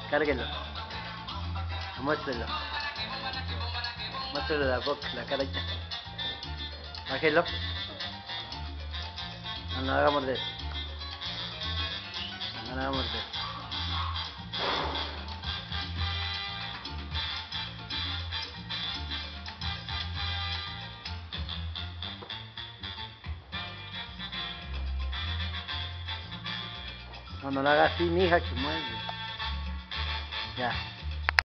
Cárguelo. Muéstrelo. Muéstrelo la boca, la carita. Bájelo. No, no haga morder. No, no haga morder. No, no lo haga así, mija, que muerde. Ya.